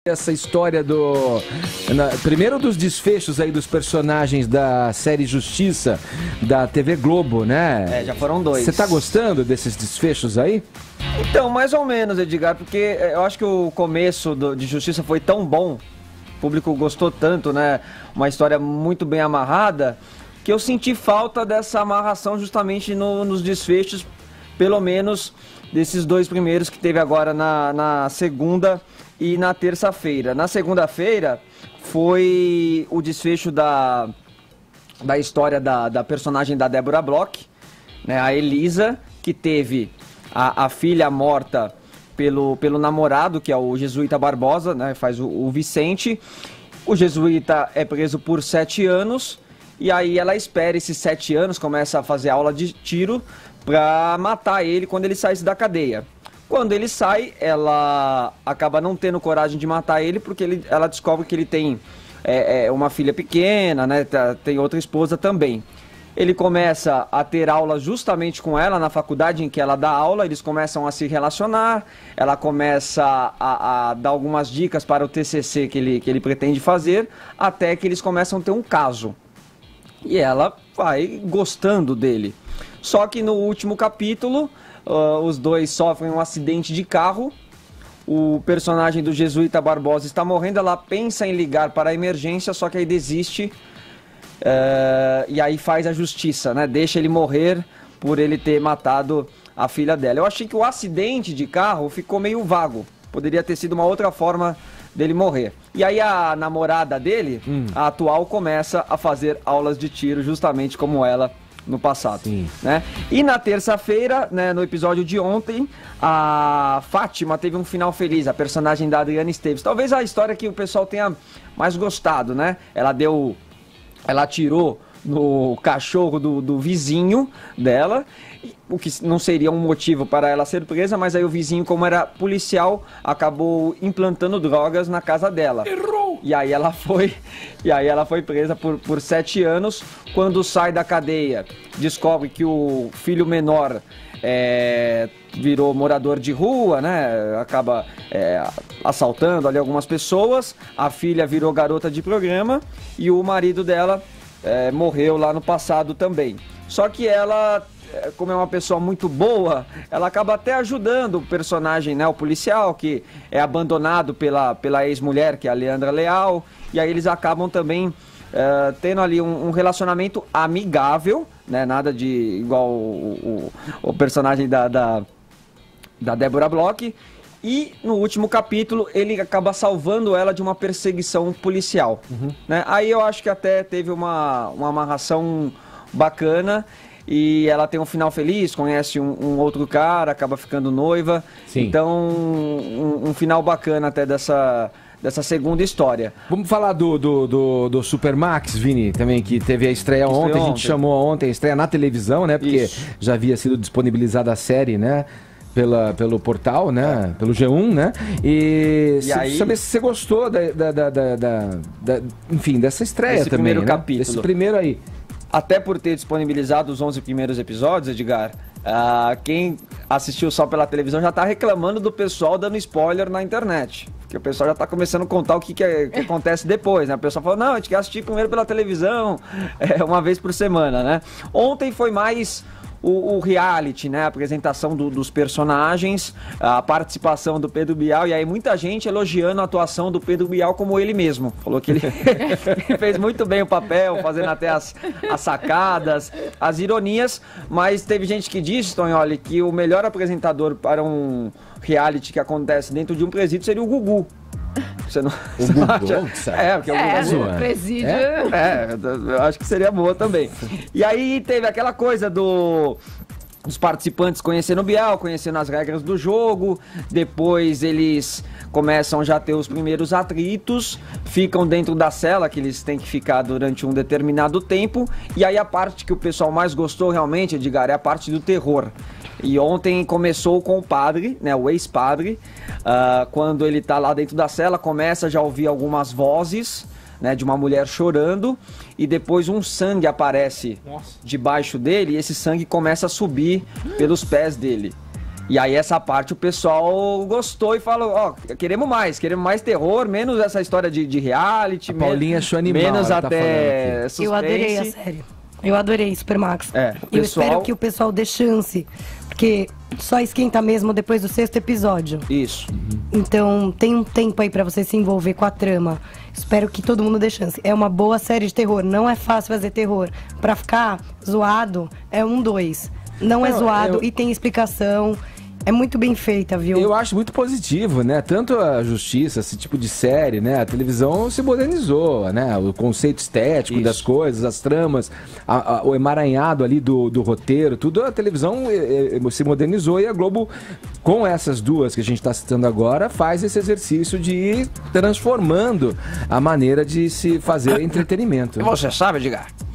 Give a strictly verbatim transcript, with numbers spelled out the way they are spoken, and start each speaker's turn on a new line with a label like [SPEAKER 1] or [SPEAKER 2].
[SPEAKER 1] Essa história do... Na, primeiro dos desfechos aí dos personagens da série Justiça, da T V Globo, né?
[SPEAKER 2] É, já foram dois.
[SPEAKER 1] Você tá gostando desses desfechos aí?
[SPEAKER 2] Então, mais ou menos, Edgar, porque eu acho que o começo do, de Justiça foi tão bom, o público gostou tanto, né? Uma história muito bem amarrada, que eu senti falta dessa amarração justamente no, nos desfechos, pelo menos desses dois primeiros que teve agora na, na segunda e na terça-feira. Na segunda-feira foi o desfecho da, da história da, da personagem da Débora Bloch, né, a Elisa, que teve a, a filha morta pelo, pelo namorado, que é o Jesuíta Barbosa, né, faz o, o Vicente. O Jesuíta é preso por sete anos e aí ela espera esses sete anos, começa a fazer aula de tiro para matar ele quando ele saísse da cadeia. Quando ele sai, ela acaba não tendo coragem de matar ele, porque ele, ela descobre que ele tem é, é, uma filha pequena, né, tem outra esposa também. Ele começa a ter aula justamente com ela na faculdade em que ela dá aula, eles começam a se relacionar, ela começa a, a dar algumas dicas para o T C C que ele, que ele pretende fazer, até que eles começam a ter um caso. E ela vai gostando dele. Só que no último capítulo... Uh, os dois sofrem um acidente de carro. O personagem do Jesuíta Barbosa está morrendo. Ela pensa em ligar para a emergência, só que aí desiste uh, e aí faz a justiça, né? Deixa ele morrer por ele ter matado a filha dela. Eu achei que o acidente de carro ficou meio vago. Poderia ter sido uma outra forma dele morrer. E aí a namorada dele, hum. a atual, começa a fazer aulas de tiro justamente como ela no passado, Sim. né? E na terça-feira, né, no episódio de ontem, a Fátima teve um final feliz, a personagem da Adriana Esteves. Talvez a história que o pessoal tenha mais gostado, né? Ela deu... Ela atirou no cachorro do, do vizinho dela, o que não seria um motivo para ela ser presa, mas aí o vizinho, como era policial, acabou implantando drogas na casa dela. Errou! E aí ela foi, e aí ela foi presa por, por sete anos. Quando sai da cadeia, descobre que o filho menor é, virou morador de rua, né? Acaba é, assaltando ali algumas pessoas. A filha virou garota de programa e o marido dela É, morreu lá no passado também. Só que ela, como é uma pessoa muito boa, ela acaba até ajudando o personagem, né, o policial, que é abandonado pela, pela ex-mulher, que é a Leandra Leal. E aí eles acabam também é, tendo ali um, um relacionamento amigável, né, nada de igual o, o, o personagem da, da, da Débora Bloch. E no último capítulo ele acaba salvando ela de uma perseguição policial, uhum. né? Aí eu acho que até teve uma, uma amarração bacana e ela tem um final feliz, conhece um, um outro cara, acaba ficando noiva. Sim. Então um, um final bacana até dessa, dessa segunda história.
[SPEAKER 1] Vamos falar do, do, do, do Supermax, Vini, também, que teve a estreia ontem, ontem, a gente chamou ontem, a estreia na televisão, né? Porque Isso. já havia sido disponibilizada a série, né? Pela, pelo portal, né? É. Pelo G um, né? E, e se, aí... saber se você gostou da, da, da, da, da, enfim, dessa estreia
[SPEAKER 2] Esse
[SPEAKER 1] também,
[SPEAKER 2] primeiro
[SPEAKER 1] né?
[SPEAKER 2] capítulo.
[SPEAKER 1] Esse primeiro aí.
[SPEAKER 2] Até por ter disponibilizado os onze primeiros episódios, Edgar, uh, quem assistiu só pela televisão já tá reclamando do pessoal dando spoiler na internet. Porque o pessoal já tá começando a contar o que, que, é, que acontece depois, né? O pessoal falou, não, a gente quer assistir primeiro pela televisão, é, uma vez por semana, né? Ontem foi mais... O, o reality, né, a apresentação do, dos personagens, a participação do Pedro Bial, e aí muita gente elogiando a atuação do Pedro Bial como ele mesmo. Falou que ele fez muito bem o papel, fazendo até as, as sacadas, as ironias, mas teve gente que disse, Tonholi, que o melhor apresentador para um reality que acontece dentro de um presídio seria o Gugu. Você não,
[SPEAKER 1] o
[SPEAKER 2] você
[SPEAKER 1] Gugu,
[SPEAKER 2] não acha? É, porque
[SPEAKER 3] é,
[SPEAKER 2] o Gugu...
[SPEAKER 3] o presídio...
[SPEAKER 2] É, é, eu acho que seria boa também. E aí teve aquela coisa do... Os participantes conhecendo o Bial, conhecendo as regras do jogo, depois eles começam já a ter os primeiros atritos, ficam dentro da cela, que eles têm que ficar durante um determinado tempo, e aí a parte que o pessoal mais gostou realmente, Edgar, é a parte do terror. E ontem começou com o padre, né, o ex-padre, uh, quando ele tá lá dentro da cela, começa já a ouvir algumas vozes, né, de uma mulher chorando, e depois um sangue aparece Nossa. debaixo dele, e esse sangue começa a subir pelos pés dele. E aí essa parte o pessoal gostou e falou, ó, oh, queremos mais, queremos mais terror, menos essa história de, de reality.
[SPEAKER 1] A Paulinha achou animal.
[SPEAKER 2] Menos até
[SPEAKER 3] tá suspense. Eu adorei a série. Eu adorei Supermax.
[SPEAKER 2] É,
[SPEAKER 3] pessoal... Eu espero que o pessoal dê chance, porque só esquenta mesmo depois do sexto episódio.
[SPEAKER 2] Isso.
[SPEAKER 3] Então tem um tempo aí pra você se envolver com a trama. Espero que todo mundo dê chance. É uma boa série de terror, não é fácil fazer terror. Pra ficar zoado, é um, dois. Não, não é zoado eu... e tem explicação. É muito bem feita, viu?
[SPEAKER 1] Eu acho muito positivo, né? Tanto a Justiça, esse tipo de série, né? A televisão se modernizou, né? O conceito estético Isso. das coisas, as tramas, a, a, o emaranhado ali do, do roteiro, tudo. A televisão e, e, se modernizou e a Globo, com essas duas que a gente está citando agora, faz esse exercício de ir transformando a maneira de se fazer entretenimento.
[SPEAKER 2] E você sabe, Edgar?